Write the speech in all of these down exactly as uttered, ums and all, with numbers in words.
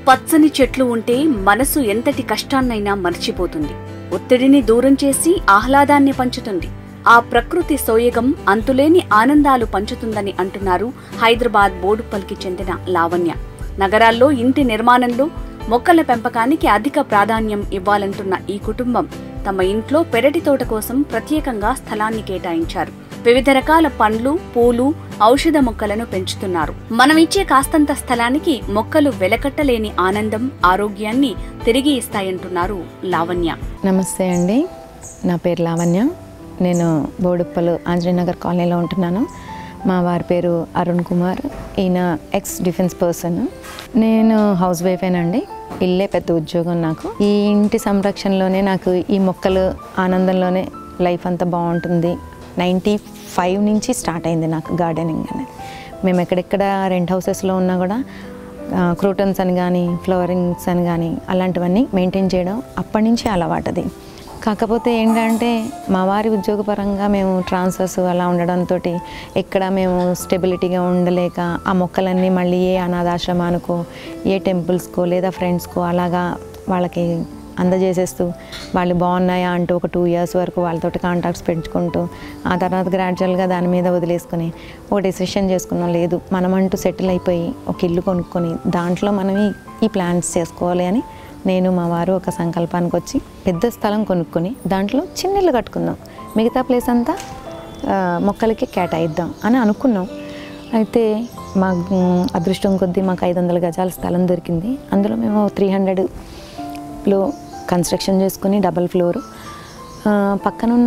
పచ్చని చెట్లు ఉంటే మనసు ఎంతటి కష్టాన్నైనా మర్చిపోతుంది. ఒత్తిడిని దూరం చేసి ఆహ్లాదాన్ని పంచుతుంది. ఆ ప్రకృతి సోయగం అంతులేని ఆనందాలు పంచుతుందని అంటున్నారు హైదరాబాద్ బోడుప్పల్కి చెందిన లావణ్య. నగరాల్లో ఇంటి నిర్మాణంలో మొక్కల పెంపకానికి అధిక ప్రాధాన్యం ఇవ్వాలంటున్న ఈ కుటుంబం తమ ఇంట్లో పెరటి తోట కోసం ప్రత్యేకంగా స్థలాన్ని కేటాయించారు. వివిధ రకాల పండ్లు, పూలు, ఔషధ మొక్కలను పెంచుతున్నారు. మనమిచ్చే కాస్తంత స్థలానికి మొక్కలు వెలకట్టలేని ఆనందం, ఆరోగ్యాన్ని తిరిగి ఇస్తాయంటున్నారు లావణ్య. నమస్తే అండి, నా పేరు లావణ్య. నేను బోడుప్పలు ఆంజనేయనగర్ కాలనీలో ఉంటున్నాను. మా వారి పేరు అరుణ్ కుమార్. ఈయన ఎక్స్ డిఫెన్స్ పర్సన్. నేను హౌస్ వైఫేనండి. ఇల్లే పెద్ద ఉద్యోగం నాకు. ఈ ఇంటి సంరక్షణలోనే నాకు ఈ మొక్కలు ఆనందంలోనే లైఫ్ అంతా బాగుంటుంది. నైంటీ ఫైవ్ నుంచి స్టార్ట్ అయింది నాకు గార్డెనింగ్ అనేది. మేము ఎక్కడెక్కడ రెంట్ హౌసెస్లో ఉన్నా కూడా క్రూటన్స్ అని కానీ, ఫ్లవరింగ్స్ అని కానీ అలాంటివన్నీ మెయింటైన్ చేయడం అప్పటి నుంచి అలవాటది. కాకపోతే ఏంటంటే మా వారి ఉద్యోగపరంగా మేము ట్రాన్స్ఫర్స్ అలా ఉండడంతో ఎక్కడ మేము స్టెబిలిటీగా ఉండలేక ఆ మొక్కలన్నీ మళ్ళీ ఏ అనాథాశ్రమానికో, ఏ టెంపుల్స్కో లేదా ఫ్రెండ్స్కో అలాగా వాళ్ళకి అందజేసేస్తూ వాళ్ళు బాగున్నాయా అంటూ ఒక టూ ఇయర్స్ వరకు వాళ్ళతోటి కాంటాక్ట్స్ పెంచుకుంటూ ఆ తర్వాత గ్రాడ్యువల్గా దాని మీద వదిలేసుకొని ఒక డెసిషన్ చేసుకున్నాం, లేదు మనమంటూ సెటిల్ అయిపోయి ఒక ఇల్లు కొనుక్కొని దాంట్లో మనం ఈ ప్లాన్స్ చేసుకోవాలి అని నేను మా వారు ఒక సంకల్పానికి వచ్చి పెద్ద స్థలం కొనుక్కొని దాంట్లో చిన్న ఇల్లు కట్టుకుందాం, మిగతా ప్లేస్ అంతా మొక్కలకి కేటాయిద్దాం అని అనుకున్నాం. అయితే మా అదృష్టం కొద్దీ మాకు ఐదు వందల గజాల స్థలం దొరికింది. అందులో మేము త్రీ హండ్రెడ్లో కన్స్ట్రక్షన్ చేసుకుని డబల్ ఫ్లోరు పక్కనున్న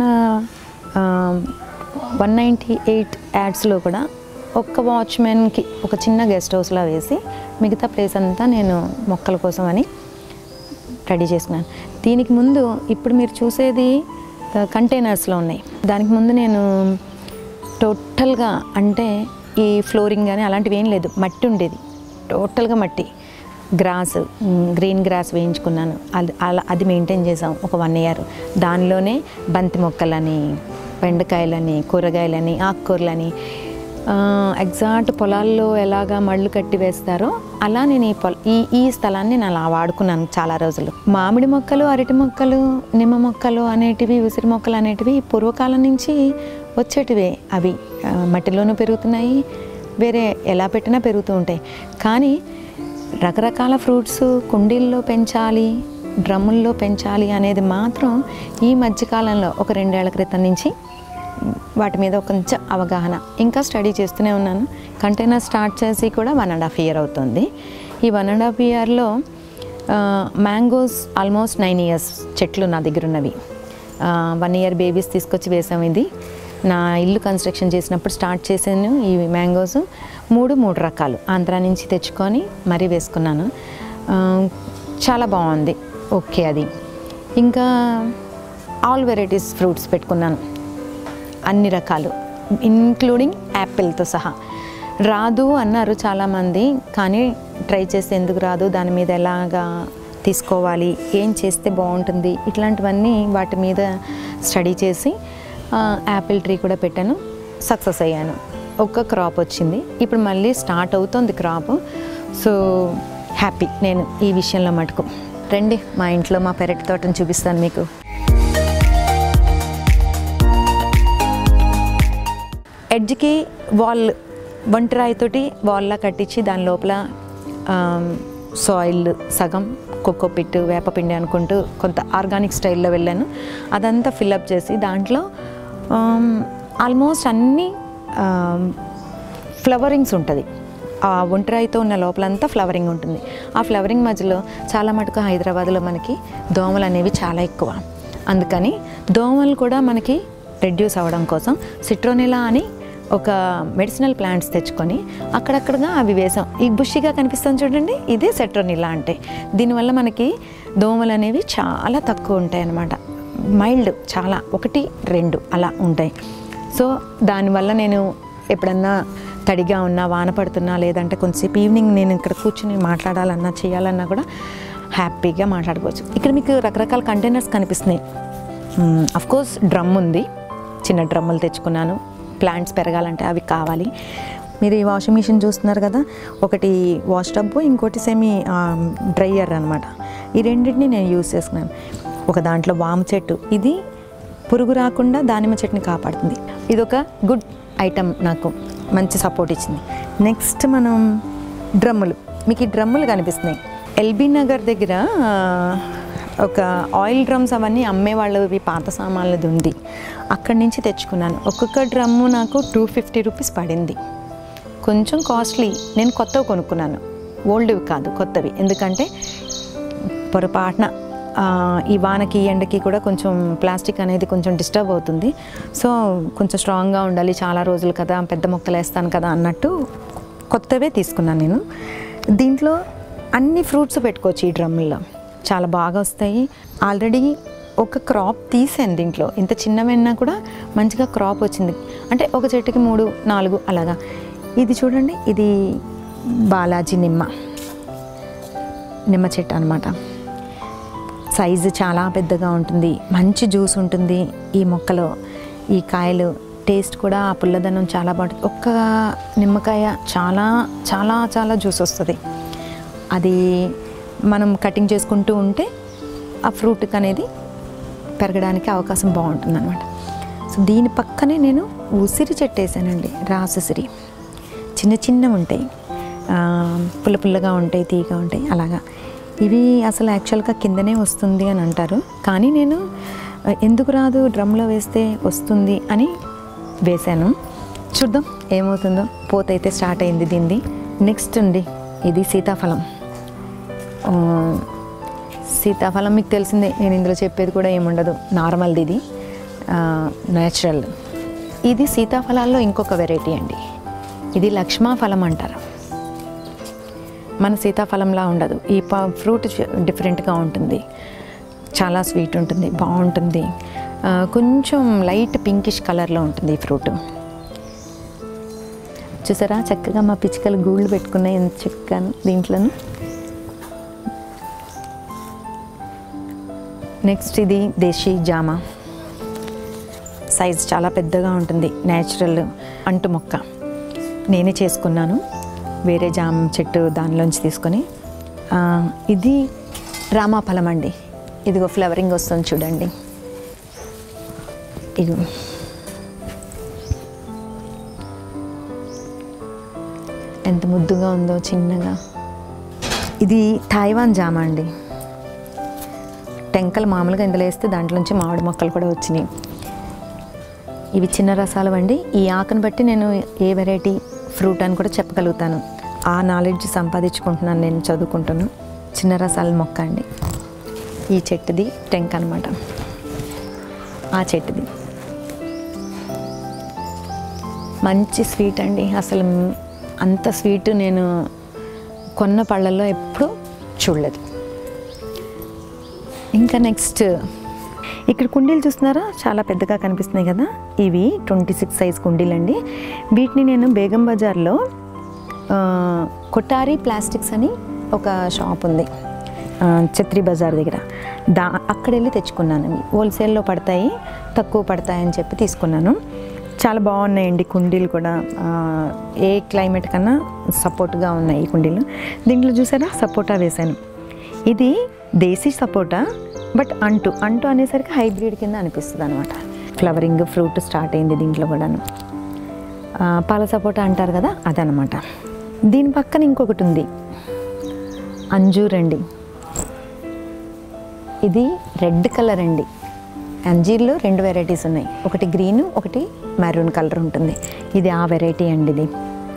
వన్ నైంటీ ఎయిట్ యాడ్స్లో కూడా ఒక్క వాచ్మెన్కి ఒక చిన్న గెస్ట్ హౌస్లో వేసి మిగతా ప్లేస్ అంతా నేను మొక్కల కోసం అని రెడీ చేసుకున్నాను. దీనికి ముందు ఇప్పుడు మీరు చూసేది కంటైనర్స్లో ఉన్నాయి. దానికి ముందు నేను టోటల్గా అంటే ఈ ఫ్లోరింగ్ కానీ అలాంటివి ఏం లేదు, మట్టి ఉండేది, టోటల్గా మట్టి, గ్రాస్, గ్రీన్ గ్రాస్ వేయించుకున్నాను. అది అలా అది మెయింటైన్ చేసాం ఒక వన్ ఇయర్. దానిలోనే బంతి మొక్కలని, బెండకాయలని, కూరగాయలని, ఆకుకూరలని ఎగ్జాక్ట్ పొలాల్లో ఎలాగా మళ్ళు కట్టి వేస్తారో అలా నేను ఈ పొల ఈ ఈ స్థలాన్ని నేను అలా వాడుకున్నాను చాలా రోజులు. మామిడి మొక్కలు, అరటి మొక్కలు, నిమ్మ మొక్కలు అనేటివి, ఉసిరి మొక్కలు అనేటివి పూర్వకాలం నుంచి వచ్చేటివే. అవి మట్టిలోనూ పెరుగుతున్నాయి, వేరే ఎలా పెట్టినా పెరుగుతూ ఉంటాయి. కానీ రకరకాల ఫ్రూట్స్ కుండీల్లో పెంచాలి, డ్రమ్ముల్లో పెంచాలి అనేది మాత్రం ఈ మధ్యకాలంలో ఒక రెండేళ్ల క్రితం నుంచి వాటి మీద కొంచెం అవగాహన, ఇంకా స్టడీ చేస్తూనే ఉన్నాను. కంటైనర్ స్టార్ట్ చేసి కూడా వన్ అండ్ హాఫ్ ఇయర్ అవుతుంది. ఈ వన్ అండ్ హాఫ్ ఇయర్లో మ్యాంగోస్ ఆల్మోస్ట్ నైన్ ఇయర్స్ చెట్లు నా దగ్గర ఉన్నవి. వన్ ఇయర్ బేబీస్ తీసుకొచ్చి వేసాము. ఇది నా ఇల్లు కన్స్ట్రక్షన్ చేసినప్పుడు స్టార్ట్ చేశాను. ఈ మ్యాంగోస్ మూడు మూడు రకాలు ఆంధ్రా నుంచి తెచ్చుకొని మరీ వేసుకున్నాను. చాలా బాగుంది. ఓకే, అది ఇంకా ఆల్ వెరైటీస్ ఫ్రూట్స్ పెట్టుకున్నాను, అన్ని రకాలు, ఇంక్లూడింగ్ యాపిల్తో సహా. రాదు అన్నారు చాలామంది, కానీ ట్రై చేస్తే ఎందుకు రాదు, దాని మీద ఎలాగా తీసుకోవాలి, ఏం చేస్తే బాగుంటుంది, ఇట్లాంటివన్నీ వాటి మీద స్టడీ చేసి యాపిల్ ట్రీ కూడా పెట్టాను. సక్సెస్ అయ్యాను. ఒక్క క్రాప్ వచ్చింది, ఇప్పుడు మళ్ళీ స్టార్ట్ అవుతుంది క్రాప్. సో హ్యాపీ నేను ఈ విషయంలో మటుకు. రండి మా ఇంట్లో మా పెరటి తోటను చూపిస్తాను మీకు. ఎడ్జ్కి వాల్ వంటరాయితోటి వాల్లా కట్టించి దాని లోపల సాయిల్ సగం, కోకోపిట్, వేపపిండి అనుకుంటూ కొంత ఆర్గానిక్ స్టైల్లో వెళ్ళాను. అదంతా ఫిల్అప్ చేసి దాంట్లో ఆల్మోస్ట్ అన్ని ఫ్లవరింగ్స్ ఉంటుంది. ఆ ఒంటరాయితో ఉన్న లోపలంతా ఫ్లవరింగ్ ఉంటుంది. ఆ ఫ్లవరింగ్ మధ్యలో చాలా మటుకు హైదరాబాద్లో మనకి దోమలు అనేవి చాలా ఎక్కువ. అందుకని దోమలు కూడా మనకి రెడ్యూస్ అవ్వడం కోసం సిట్రోనిలా అని ఒక మెడిసినల్ ప్లాంట్స్ తెచ్చుకొని అక్కడక్కడగా అవి వేసాం. ఈ బుషిగా కనిపిస్తుంది చూడండి, ఇదే సిట్రోనిలా అంటే. దీనివల్ల మనకి దోమలు అనేవి చాలా తక్కువ ఉంటాయి అన్నమాట. మైల్డ్, చాలా ఒకటి రెండు అలా ఉంటాయి. సో దానివల్ల నేను ఎప్పుడన్నా తడిగా ఉన్నా, వాన పడుతున్నా, లేదంటే కొంచెంసేపు ఈవినింగ్ నేను ఇక్కడ కూర్చుని మాట్లాడాలన్నా చేయాలన్నా కూడా హ్యాపీగా మాట్లాడుకోవచ్చు. ఇక్కడ మీకు రకరకాల కంటైనర్స్ కనిపిస్తున్నాయి. అఫ్కోర్స్ డ్రమ్ ఉంది, చిన్న డ్రమ్ములు తెచ్చుకున్నాను. ప్లాంట్స్ పెరగాలంటే అవి కావాలి. మీరు ఈ వాషింగ్ మిషన్ చూస్తున్నారు కదా, ఒకటి వాష్ టబ్బు, ఇంకోటి సెమీ డ్రైయర్ అనమాట. ఈ రెండింటిని నేను యూజ్ చేసుకున్నాను. ఒక దాంట్లో వాము చెట్టు, ఇది పురుగు రాకుండా దానిమ్మ చెట్టుని కాపాడుతుంది. ఇది ఒక గుడ్ ఐటమ్, నాకు మంచి సపోర్ట్ ఇచ్చింది. నెక్స్ట్ మనం డ్రమ్ములు, మీకు ఈ డ్రమ్ములు కనిపిస్తున్నాయి. ఎల్బీ నగర్ దగ్గర ఒక ఆయిల్ డ్రమ్స్ అవన్నీ అమ్మేవాళ్ళవి పాత సామాన్లది ఉంది, అక్కడి నుంచి తెచ్చుకున్నాను. ఒక్కొక్క డ్రమ్ము నాకు టూ ఫిఫ్టీ రూపీస్ పడింది. కొంచెం కాస్ట్లీ. నేను కొత్తవి కొనుక్కున్నాను, ఓల్డ్వి కాదు, కొత్తవి. ఎందుకంటే పొరపాటున ఈ వానకి ఎండకి కూడా కొంచెం ప్లాస్టిక్ అనేది కొంచెం డిస్టర్బ్ అవుతుంది. సో కొంచెం స్ట్రాంగ్గా ఉండాలి, చాలా రోజులు కదా, పెద్ద మొక్కలు వేస్తాను కదా అన్నట్టు కొత్తవే తీసుకున్నాను నేను. దీంట్లో అన్ని ఫ్రూట్స్ పెట్టుకోవచ్చు ఈ డ్రమ్ముల్లో, చాలా బాగా వస్తాయి. ఆల్రెడీ ఒక క్రాప్ తీసాను దీంట్లో, ఇంత చిన్నవైనా కూడా మంచిగా క్రాప్ వచ్చింది. అంటే ఒక చెట్టుకి మూడు నాలుగు అలాగా. ఇది చూడండి, ఇది బాలాజీ నిమ్మ నిమ్మ చెట్టు అనమాట. సైజు చాలా పెద్దగా ఉంటుంది, మంచి జ్యూస్ ఉంటుంది ఈ మొక్కలో. ఈ కాయలు టేస్ట్ కూడా ఆ పుల్లదనం చాలా బాగుంటుంది. ఒక్క నిమ్మకాయ చాలా చాలా చాలా జ్యూస్ వస్తుంది. అది మనం కటింగ్ చేసుకుంటూ ఉంటే ఆ ఫ్రూట్కి అనేది పెరగడానికి అవకాశం బాగుంటుంది అనమాట. సో దీని పక్కనే నేను ఉసిరి చెట్టు వేసానండి, రాసుసిరి. చిన్న చిన్నవి ఉంటాయి, పుల్ల పుల్లగా ఉంటాయి, తీగా ఉంటాయి అలాగా. ఇవి అసలు యాక్చువల్గా కిందనే వస్తుంది అని అంటారు, కానీ నేను ఎందుకు రాదు, డ్రమ్లో వేస్తే వస్తుంది అని వేశాను. చూద్దాం ఏమవుతుందో. పోతైతే స్టార్ట్ అయింది దీనిది. నెక్స్ట్ ఉంది ఇది సీతాఫలం. సీతాఫలం మీకు తెలిసిందే, నేను ఇందులో చెప్పేది కూడా ఏముండదు, నార్మల్ది, ఇది న్యాచురల్. ఇది సీతాఫలాల్లో ఇంకొక వెరైటీ అండి, ఇది లక్ష్మా ఫలం అంటారు. మన సీతాఫలంలా ఉండదు, ఈ ఫ్రూట్ డిఫరెంట్గా ఉంటుంది, చాలా స్వీట్ ఉంటుంది, బాగుంటుంది. కొంచెం లైట్ పింకిష్ కలర్లో ఉంటుంది ఈ ఫ్రూట్. చూసారా చక్కగా మా పిచ్చుకలు గూళ్ళు పెట్టుకున్నాయి ఎంత చక్కగాను దీంట్లోను. నెక్స్ట్ ఇది దేశీ జామ, సైజ్ చాలా పెద్దగా ఉంటుంది, న్యాచురల్ అంటు మొక్క. నేనే చేసుకున్నాను, వేరే జామ చెట్టు దానిలోంచి తీసుకొని. ఇది రామాఫలం అండి, ఇదిగో ఫ్లవరింగ్ వస్తుంది చూడండి. ఇది ఎంత ముద్దుగా ఉందో చిన్నగా. ఇది తాయివాన్ జామ అండి. టెంకలు మామూలుగా ఇందులో వేస్తే దాంట్లోంచి మామిడి మొక్కలు కూడా వచ్చినాయి. ఇవి చిన్న రసాలు అండి. ఈ ఆకును బట్టి నేను ఏ వెరైటీ ఫ్రూట్ అని కూడా చెప్పగలుగుతాను, ఆ నాలెడ్జ్ సంపాదించుకుంటున్నాను, నేను చదువుకుంటాను. చిన్న రసాల మొక్క అండి. ఈ చెట్టుది టెంక్ అనమాట, ఆ చెట్టుది మంచి స్వీట్ అండి. అసలు అంత స్వీట్ నేను కొన్న పళ్ళల్లో ఎప్పుడూ చూడలేదు. ఇంకా నెక్స్ట్ ఇక్కడ కుండీలు చూస్తున్నారా, చాలా పెద్దగా కనిపిస్తున్నాయి కదా, ఇవి ట్వంటీ సిక్స్ సైజ్ కుండీలు అండి. వీటిని నేను బేగం బజార్లో కొట్టారి ప్లాస్టిక్స్ అని ఒక షాప్ ఉంది ఛత్రి బజార్ దగ్గర, దా అక్కడ వెళ్ళి తెచ్చుకున్నాను. అవి హోల్సేల్లో పడతాయి, తక్కువ పడతాయి అని చెప్పి తీసుకున్నాను. చాలా బాగున్నాయండి కుండీలు కూడా, ఏ క్లైమేట్ కన్నా సపోర్ట్గా ఉన్నాయి ఈ కుండీలు. దీంట్లో చూసారా సపోటా వేశాను. ఇది దేశీ సపోటా, బట్ అంటు అంటు అనేసరికి హైబ్రిడ్ కింద అనిపిస్తుంది అనమాట. ఫ్లవరింగ్ ఫ్రూట్ స్టార్ట్ అయింది దీంట్లో కూడాను. పాల సపోటా అంటారు కదా అదనమాట. దీని పక్కన ఇంకొకటి ఉంది, అంజూర్ అండి. ఇది రెడ్ కలర్ అండి. అంజీర్లో రెండు వెరైటీస్ ఉన్నాయి, ఒకటి గ్రీన్ ఒకటి మెరూన్ కలర్ ఉంటుంది. ఇది ఆ వెరైటీ అండి. ఇది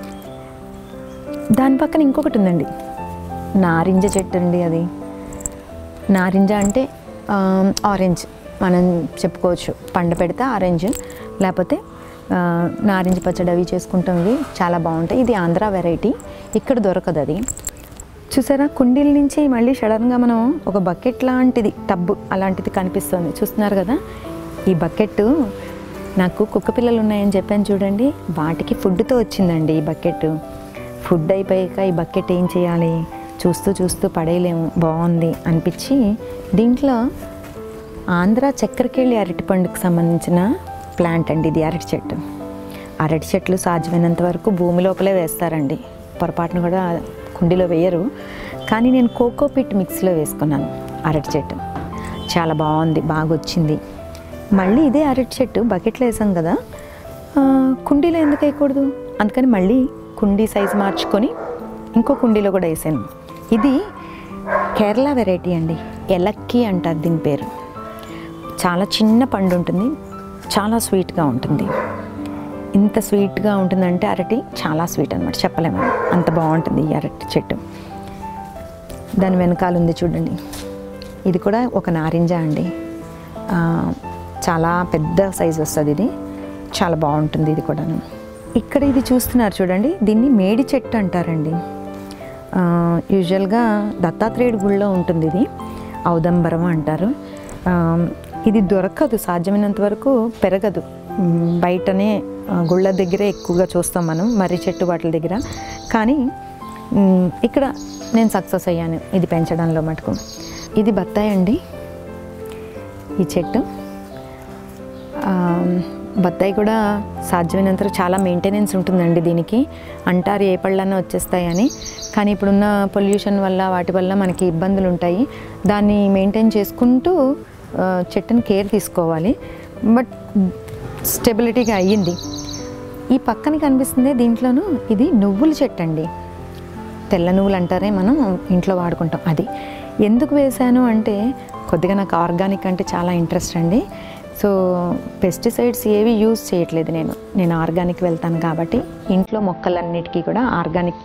దాని పక్కన ఇంకొకటి ఉందండి, నారింజ చెట్టు అండి. అది నారింజ అంటే ఆరెంజ్ మనం చెప్పుకోవచ్చు, పండు పెడితే ఆరెంజ్, లేకపోతే నారింజ పచ్చడి అవి చేసుకుంటాం, ఇవి చాలా బాగుంటాయి. ఇది ఆంధ్ర వెరైటీ, ఇక్కడ దొరకదు అది. చూసారా కుండీల నుంచి మళ్ళీ సడన్గా మనం ఒక బకెట్ లాంటిది, టబ్బు అలాంటిది కనిపిస్తుంది, చూస్తున్నారు కదా. ఈ బకెట్ నాకు కుక్క పిల్లలు ఉన్నాయని చెప్పాను చూడండి, వాటికి ఫుడ్తో వచ్చిందండి ఈ బకెట్. ఫుడ్ అయిపోయాక ఈ బకెట్ ఏం చేయాలి, చూస్తూ చూస్తూ పడేయలేము, బాగుంది అనిపించి దీంట్లో ఆంధ్ర చక్కెరకేళి అరటి పండుకు సంబంధించిన ప్లాంట్ అండి ఇది, అరటి చెట్టు. అరటి చెట్లు సాధ్యమైనంత వరకు భూమి లోపలే వేస్తారండి, పొరపాటును కూడా కుండీలో వేయరు. కానీ నేను కోకోపీట్ మిక్స్లో వేసుకున్నాను అరటి చెట్టు, చాలా బాగుంది, బాగా వచ్చింది. మళ్ళీ ఇదే అరటి చెట్టు బకెట్లో వేసాం కదా, కుండీలో ఎందుకు వేయకూడదు, అందుకని మళ్ళీ కుండీ సైజు మార్చుకొని ఇంకో కుండీలో కూడా వేసాను. ఇది కేరళ వెరైటీ అండి, ఎలక్కి అంటారు దీని పేరు. చాలా చిన్న పండు ఉంటుంది, చాలా స్వీట్గా ఉంటుంది. ఇంత స్వీట్గా ఉంటుందంటే అరటి చాలా స్వీట్ అనమాట, చెప్పలేము అంత బాగుంటుంది ఈ అరటి చెట్టు. దాని వెనకాల ఉంది చూడండి, ఇది కూడా ఒక నారింజ అండి, చాలా పెద్ద సైజు వస్తుంది, ఇది చాలా బాగుంటుంది. ఇది కూడాను ఇక్కడ ఇది చూస్తున్నారు చూడండి, దీన్ని మేడి చెట్టు అంటారండి. యూజువల్గా దత్తాత్రేయుడి గుళ్ళో ఉంటుంది ఇది, ఔదంబరం అంటారు. ఇది దొరకదు, సాధ్యమైనంత వరకు పెరగదు, బయటనే గుళ్ళ దగ్గరే ఎక్కువగా చూస్తాం మనం, మర్రి చెట్టు వాటి దగ్గర. కానీ ఇక్కడ నేను సక్సెస్ అయ్యాను ఇది పెంచడంలో మటుకు. ఇది బత్తాయి అండి, ఈ చెట్టు బత్తాయి కూడా సాధ్యమైనంత చాలా మెయింటెనెన్స్ ఉంటుందండి దీనికి. అంటారు ఏ పళ్ళన్నా వచ్చేస్తాయని, కానీ ఇప్పుడున్న పొల్యూషన్ వల్ల వాటి వల్ల మనకి ఇబ్బందులు ఉంటాయి. దాన్ని మెయింటైన్ చేసుకుంటూ చెట్టుని కేర్ తీసుకోవాలి. బట్ స్టెబిలిటీగా అయ్యింది. ఈ పక్కన కనిపిస్తుంది దీంట్లోనూ, ఇది నువ్వుల చెట్టు అండి, తెల్ల నువ్వులు అంటారే మనం ఇంట్లో వాడుకుంటాం. అది ఎందుకు వేశాను అంటే కొద్దిగా నాకు ఆర్గానిక్ అంటే చాలా ఇంట్రెస్ట్ అండి. సో పెస్టిసైడ్స్ ఏవి యూజ్ చేయట్లేదు నేను నేను ఆర్గానిక్ వెళ్తాను కాబట్టి ఇంట్లో మొక్కలన్నిటికీ కూడా ఆర్గానిక్.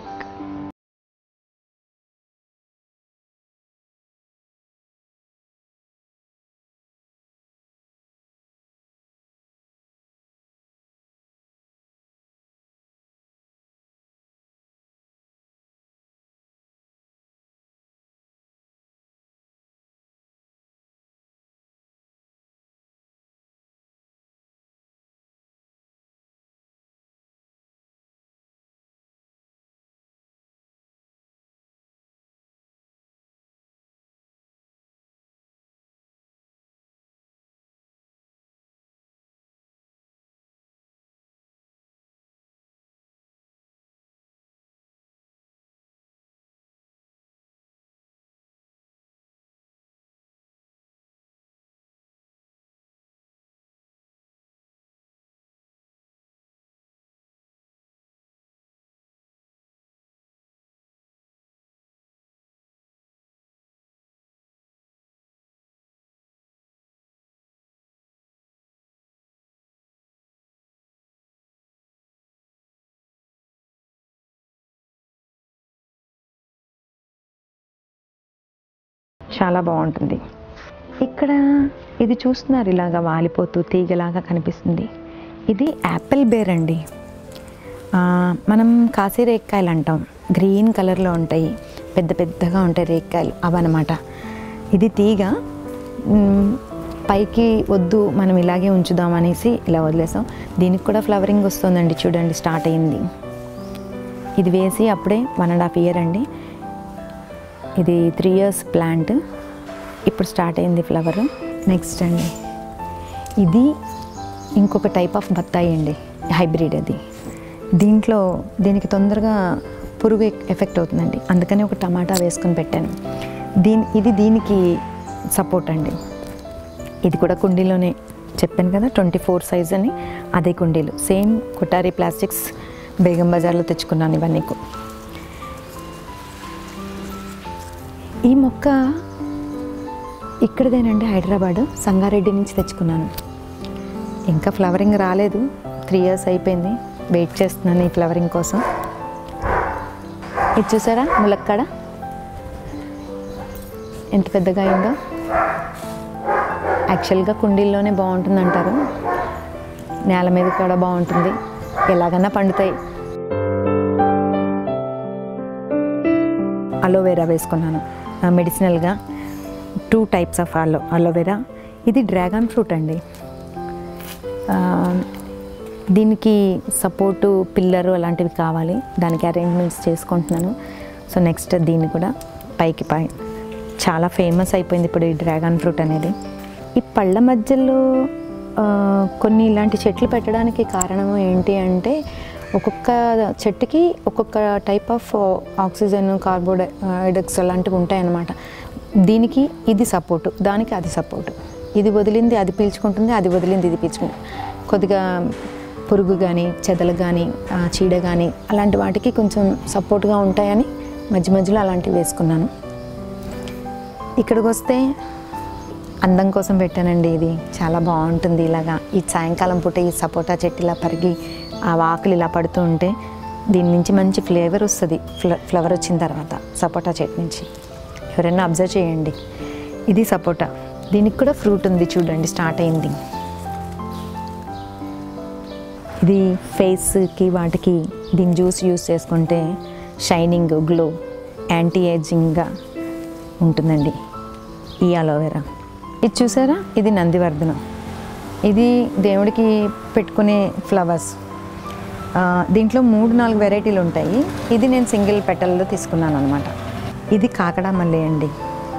చాలా బాగుంటుంది. ఇక్కడ ఇది చూస్తున్నారు, ఇలాగా వాలిపోతూ తీగలాగా కనిపిస్తుంది. ఇది యాపిల్ బేర్ అండి. మనం కాశీ రేక్కాయలు అంటాం, గ్రీన్ కలర్లో ఉంటాయి, పెద్ద పెద్దగా ఉంటాయి రేక్కాయలు, అవన్నమాట. ఇది తీగ పైకి వద్దు, మనం ఇలాగే ఉంచుదాం అనేసి ఇలా వదిలేసాం. దీనికి కూడా ఫ్లవరింగ్ వస్తుందండి, చూడండి స్టార్ట్ అయింది. ఇది వేసి అప్పుడే వన్ అండ్ హాఫ్ ఇయర్ అండి. ఇది త్రీ ఇయర్స్ ప్లాంట్, ఇప్పుడు స్టార్ట్ అయింది ఫ్లవర్. నెక్స్ట్ అండి ఇది ఇంకొక టైప్ ఆఫ్ బత్తాయి అండి, హైబ్రిడ్. అది దీంట్లో దీనికి తొందరగా పురుగు ఎఫెక్ట్ అవుతుందండి, అందుకని ఒక టమాటా వేసుకొని పెట్టాను. దీని ఇది దీనికి సపోర్ట్ అండి. ఇది కూడా కుండీలోనే చెప్పాను కదా, ట్వంటీ ఫోర్ సైజ్ అని, అదే కుండీలు సేమ్ కొటారి ప్లాస్టిక్స్ బేగం బజార్లో తెచ్చుకున్నాను ఇవన్నీ. ఈ మొక్క ఇక్కడదేనండి, హైదరాబాద్ సంగారెడ్డి నుంచి తెచ్చుకున్నాను. ఇంకా ఫ్లవరింగ్ రాలేదు, త్రీ ఇయర్స్ అయిపోయింది, వెయిట్ చేస్తున్నాను ఈ ఫ్లవరింగ్ కోసం. ఇది చూసారా ములక్కాడ ఎంత పెద్దగా అయిందో. యాక్చువల్గా కుండీల్లోనే బాగుంటుంది అంటారు, నేల మీద కూడా బాగుంటుంది, ఎలాగన్నా పండుతాయి. అలోవెరా వేసుకున్నాను మెడిసినల్గా, two types of aloe aloe vera. ఇది డ్రాగన్ ఫ్రూట్ అండి, దీనికి సపోర్టు పిల్లరు అలాంటివి కావాలి, దానికి అరేంజ్మెంట్స్ చేసుకుంటున్నాను. సో నెక్స్ట్ దీన్ని కూడా పైకి పై చాలా ఫేమస్ అయిపోయింది ఇప్పుడు ఈ డ్రాగన్ ఫ్రూట్ అనేది. ఈ పళ్ళ మధ్యలో కొన్ని ఇలాంటి చెట్లు పెట్టడానికి కారణం ఏంటి అంటే ఒక్కొక్క చెట్టుకి ఒక్కొక్క టైప్ ఆఫ్ ఆక్సిజన్ కార్బోడైడక్స్ అలాంటివి ఉంటాయన్నమాట. దీనికి ఇది సపోర్టు, దానికి అది సపోర్టు. ఇది వదిలింది అది పీల్చుకుంటుంది, అది వదిలింది ఇది పీల్చుకుంటుంది. కొద్దిగా పురుగు కానీ చెదలు కానీ చీడ కానీ అలాంటి వాటికి కొంచెం సపోర్ట్గా ఉంటాయని మధ్య మధ్యలో అలాంటివి వేసుకున్నాను. ఇక్కడికి వస్తే అందం కోసం పెట్టానండి. ఇది చాలా బాగుంటుంది. ఇలాగా ఈ సాయంకాలం పూట ఈ సపోటా చెట్టు ఇలా పరిగి ఆ ఆకులు ఇలా పడుతూ ఉంటే దీని నుంచి మంచి ఫ్లేవర్ వస్తుంది. ఫ్ల ఫ్లవర్ వచ్చిన తర్వాత సపోటా చెట్టు నుంచి ఎవరైనా అబ్జర్వ్ చేయండి. ఇది సపోటా, దీనికి కూడా ఫ్రూట్ ఉంది చూడండి, స్టార్ట్ అయింది. ఇది ఫేస్కి వాటికి దీని జ్యూస్ యూస్ చేసుకుంటే షైనింగ్, గ్లో, యాంటీ ఏజింగ్గా ఉంటుందండి ఈ అలోవెరా. ఇది చూసారా, ఇది నందివర్ధనం. ఇది దేవుడికి పెట్టుకునే ఫ్లవర్స్. దీంట్లో మూడు నాలుగు వెరైటీలు ఉంటాయి. ఇది నేను సింగిల్ పెటల్లో తీసుకున్నాను అనమాట. ఇది కాకడా మల్లె అండి.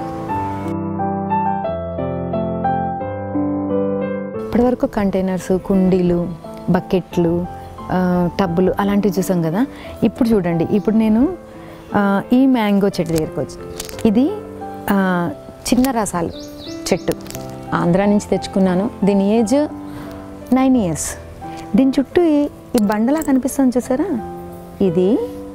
ఇప్పటివరకు కంటైనర్స్, కుండీలు, బకెట్లు, టబ్బులు అలాంటివి చూసాం కదా. ఇప్పుడు చూడండి, ఇప్పుడు నేను ఈ మ్యాంగో చెట్టు దగ్గరికి వచ్చి, ఇది చిన్న రసాలు చెట్టు ఆంధ్రా నుంచి తెచ్చుకున్నాను. దీని ఏజ్ నైన్ ఇయర్స్. దీని చుట్టూ ఈ బండలా కనిపిస్తుంది చూసారా, ఇది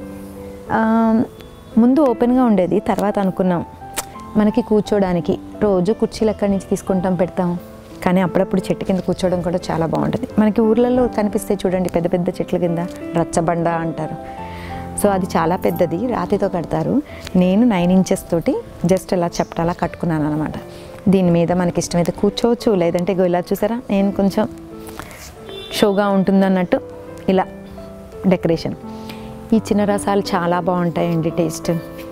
ముందు ఓపెన్గా ఉండేది. తర్వాత అనుకున్నాం మనకి కూర్చోడానికి రోజు కుర్చీలు ఎక్కడి నుంచి తీసుకుంటాం పెడతాం, కానీ అప్పుడప్పుడు చెట్టు కింద కూర్చోవడం కూడా చాలా బాగుంటుంది. మనకి ఊర్లలో కనిపిస్తే చూడండి పెద్ద పెద్ద చెట్ల కింద రచ్చబండ అంటారు. సో అది చాలా పెద్దది, రాతితో కడతారు. నేను నైన్ ఇంచెస్ తోటి జస్ట్ ఇలా చప్టాలా కట్టుకున్నాను అనమాట. దీని మీద మనకి ఇష్టమైతే కూర్చోవచ్చు, లేదంటే ఇలా చూసారా నేను కొంచెం షోగా ఉంటుందన్నట్టు ఇలా డెకరేషన్. ఈ చిన్న రసాలు చాలా బాగుంటాయండి టేస్ట్.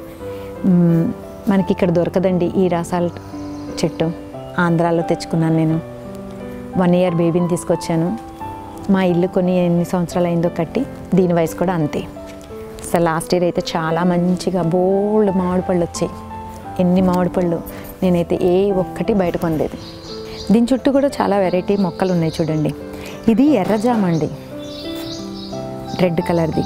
మనకి ఇక్కడ దొరకదండి ఈ రసాల చెట్టు, ఆంధ్రాలో తెచ్చుకున్నాను నేను. వన్ ఇయర్ బేబీని తీసుకొచ్చాను. మా ఇల్లు కొన్ని ఎన్ని సంవత్సరాలు అయిందో కట్టి, దీని వయసు కూడా అంతే. అసలు లాస్ట్ ఇయర్ అయితే చాలా మంచిగా బోల్డ్ మామిడి పళ్ళు వచ్చాయి. ఎన్ని మామిడి పళ్ళు, నేనైతే ఏ ఒక్కటి బయట కొనలేదు. దీని చుట్టూ కూడా చాలా వెరైటీ మొక్కలు ఉన్నాయి చూడండి. ఇది ఎర్రజామ అండి, రెడ్ కలర్ది,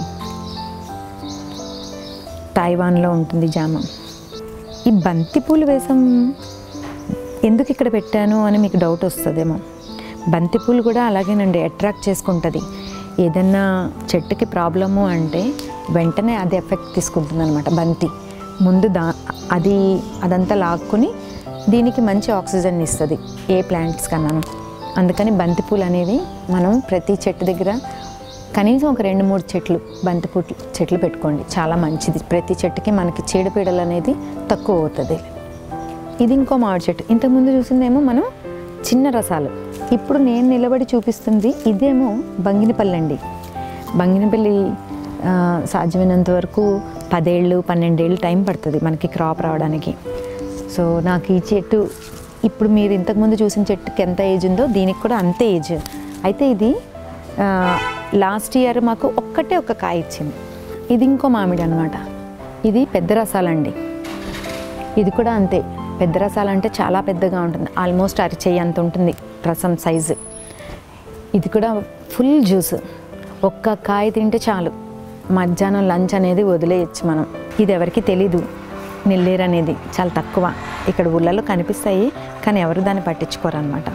తైవాన్లో ఉంటుంది జామ. ఈ బంతిపూలు వేసం ఎందుకు ఇక్కడ పెట్టాను అని మీకు డౌట్ వస్తుందేమో. బంతిపూలు కూడా అలాగేనండి, అట్రాక్ట్ చేసుకుంటుంది. ఏదన్నా చెట్టుకి ప్రాబ్లము అంటే వెంటనే అది ఎఫెక్ట్ తీసుకుంటుంది అనమాట. బంతి ముందు దా అది అదంతా లాక్కుని దీనికి మంచి ఆక్సిజన్ ఇస్తుంది ఏ ప్లాంట్స్ కన్నాను. అందుకని బంతిపూలు అనేవి మనం ప్రతి చెట్టు దగ్గర కనీసం ఒక రెండు మూడు చెట్లు బంతిపూ చెట్లు పెట్టుకోండి, చాలా మంచిది. ప్రతి చెట్టుకి మనకి చీడపీడలు అనేది తక్కువ అవుతుంది. ఇది ఇంకో మామిడి చెట్టు. ఇంతకుముందు చూసిందేమో మనం చిన్న రసాలు. ఇప్పుడు నేను నిలబడి చూపిస్తుంది ఇదేమో బంగినపల్లి అండి. బంగినపల్లి సాధ్యమైనంత వరకు పదేళ్ళు పన్నెండేళ్ళు టైం పడుతుంది మనకి క్రాప్ రావడానికి. సో నాకు ఈ చెట్టు ఇప్పుడు మీరు ఇంతకుముందు చూసిన చెట్టుకి ఎంత ఏజ్ ఉందో దీనికి కూడా అంతే ఏజ్. అయితే ఇది లాస్ట్ ఇయర్ మాకు ఒక్కటే ఒక కాయ ఇచ్చింది. ఇది ఇంకో మామిడి అనమాట. ఇది పెద్ద రసాలండి. ఇది కూడా అంతే, పెద్ద రసాలు అంటే చాలా పెద్దగా ఉంటుంది, ఆల్మోస్ట్ అరిచేయి అంత ఉంటుంది రసం సైజు. ఇది కూడా ఫుల్ జ్యూస్, ఒక్క కాయ తింటే చాలు, మధ్యాహ్నం లంచ్ అనేది వదిలేయచ్చు మనం. ఇది ఎవరికి తెలీదు, నెల్లేరు అనేది చాలా తక్కువ ఇక్కడ ఊళ్ళలో కనిపిస్తాయి, కానీ ఎవరు దాన్ని పట్టించుకోరు అనమాట.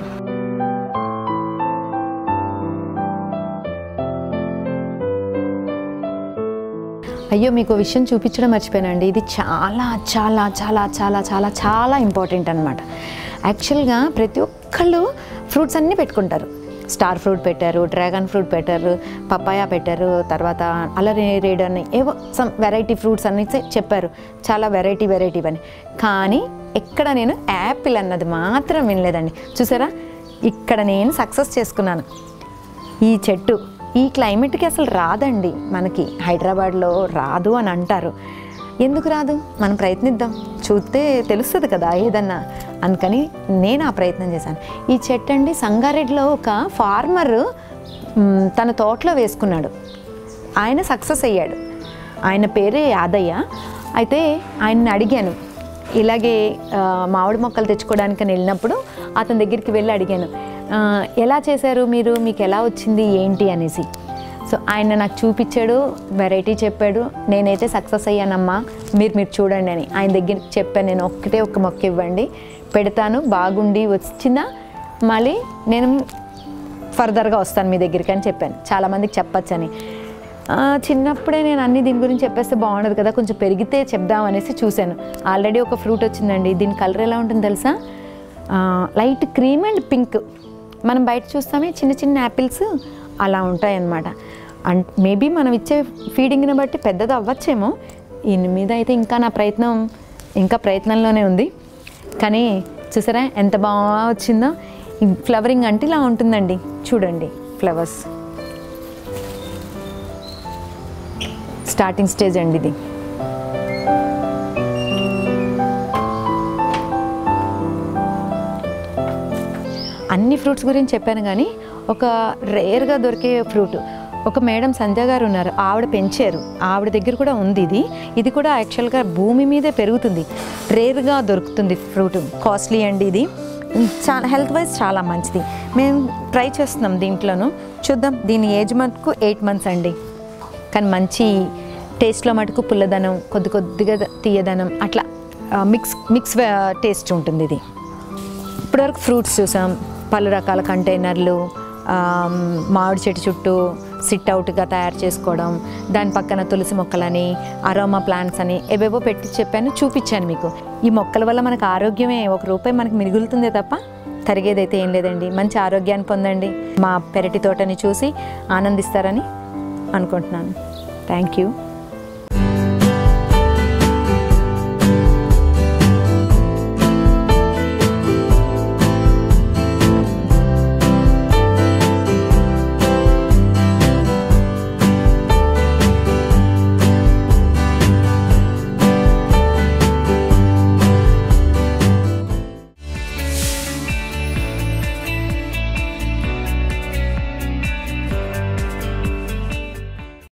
అయ్యో మీకు విషయం చూపించడం మర్చిపోయానండి. ఇది చాలా చాలా చాలా చాలా చాలా చాలా ఇంపార్టెంట్ అనమాట. యాక్చువల్గా ప్రతి ఒక్కళ్ళు ఫ్రూట్స్ అన్నీ పెట్టుకుంటారు. స్టార్ ఫ్రూట్ పెట్టారు, డ్రాగన్ ఫ్రూట్ పెట్టారు, పపాయా పెట్టారు, తర్వాత అలరేడ్ అని ఏవో సమ్ వెరైటీ ఫ్రూట్స్ అన్ని చెప్పారు, చాలా వెరైటీ వెరైటీ అని. కానీ ఎక్కడ నేను యాపిల్ అన్నది మాత్రం వినలేదండి. చూసారా, ఇక్కడ నేను సక్సెస్ చేసుకున్నాను. ఈ చెట్టు ఈ క్లైమేట్కి అసలు రాదండి, మనకి హైదరాబాద్లో రాదు అని అంటారు. ఎందుకు రాదు, మనం ప్రయత్నిద్దాం, చూస్తే తెలుస్తుంది కదా ఏదన్నా. అందుకని నేను ఆ ప్రయత్నం చేశాను. ఈ చెట్టు అండి సంగారెడ్డిలో ఒక ఫార్మర్ తన తోటలో వేసుకున్నాడు, ఆయన సక్సెస్ అయ్యాడు. ఆయన పేరే యాదయ్య. అయితే ఆయన్ని అడిగాను, ఇలాగే మామిడి మొక్కలు తెచ్చుకోవడానికి వెళ్ళినప్పుడు అతని దగ్గరికి వెళ్ళి అడిగాను, ఎలా చేశారు మీరు, మీకు ఎలా వచ్చింది ఏంటి అనేసి. సో ఆయన నాకు చూపించాడు, వెరైటీ చెప్పాడు. నేనైతే సక్సెస్ అయ్యానమ్మా, మీరు మీరు చూడండి అని ఆయన దగ్గర చెప్పాను. నేను ఒక్కటే ఒక్క మొక్క ఇవ్వండి, పెడతాను, బాగుండి వచ్చిందా మళ్ళీ నేను ఫర్దర్గా వస్తాను మీ దగ్గరికి అని చెప్పాను. చాలామందికి చెప్పచ్చని. చిన్నప్పుడే నేను అన్ని దీని గురించి చెప్పేస్తే బాగుండదు కదా, కొంచెం పెరిగితే చెప్దాం అనేసి చూశాను. ఆల్రెడీ ఒక ఫ్రూట్ వచ్చిందండి. దీని కలర్ ఎలా ఉంటుంది తెలుసా, లైట్ క్రీమ్ అండ్ పింక్. మనం బయట చూస్తామే చిన్న చిన్న యాపిల్స్ అలా ఉంటాయన్నమాట. అండ్ మేబీ మనం ఇచ్చే ఫీడింగ్ని బట్టి పెద్దది అవ్వచ్చేమో. దీని మీద అయితే ఇంకా నా ప్రయత్నం ఇంకా ప్రయత్నంలోనే ఉంది. కానీ చూసారా ఎంత బాగా వచ్చిందో. ఫ్లవరింగ్ అంటే ఇలా ఉంటుందండి, చూడండి ఫ్లవర్స్. స్టార్టింగ్ స్టేజ్ అండి ఇది. అన్ని ఫ్రూట్స్ గురించి చెప్పాను కానీ ఒక రేర్గా దొరికే ఫ్రూట్, ఒక మేడం సంధ్య గారు ఉన్నారు, ఆవిడ పెంచారు, ఆవిడ దగ్గర కూడా ఉంది ఇది. ఇది కూడా యాక్చువల్గా భూమి మీదే పెరుగుతుంది, రేర్గా దొరుకుతుంది ఫ్రూట్. కాస్ట్లీ అండి ఇది, చాలా హెల్త్ వైజ్ చాలా మంచిది. మేము ట్రై చేస్తున్నాం దీంట్లోనూ, చూద్దాం. దీని ఏజ్ మటుకు ఎయిట్ మంత్స్ అండి, కానీ మంచి టేస్ట్లో మటుకు పుల్లదనం, కొద్ది కొద్దిగా తీయదనం, అట్లా మిక్స్ మిక్స్ టేస్ట్ ఉంటుంది ఇది. ఇప్పటివరకు ఫ్రూట్స్ చూసాం, పలు రకాల కంటైనర్లు, మామిడి చెట్టు చుట్టూ సిట్ అవుట్గా తయారు చేసుకోవడం, దాని పక్కన తులసి మొక్కలని, అరోమా ప్లాంట్స్ అని ఏవేవో పెట్టి చెప్పాను, చూపించాను మీకు. ఈ మొక్కల వల్ల మనకు ఆరోగ్యమే, ఒక రూపాయి మనకు మిగులుతుందే తప్ప తరిగేదైతే ఏం లేదండి. మంచి ఆరోగ్యాన్ని పొందండి. మా పెరటి తోటని చూసి ఆనందిస్తారని అనుకుంటున్నాను. Thank you.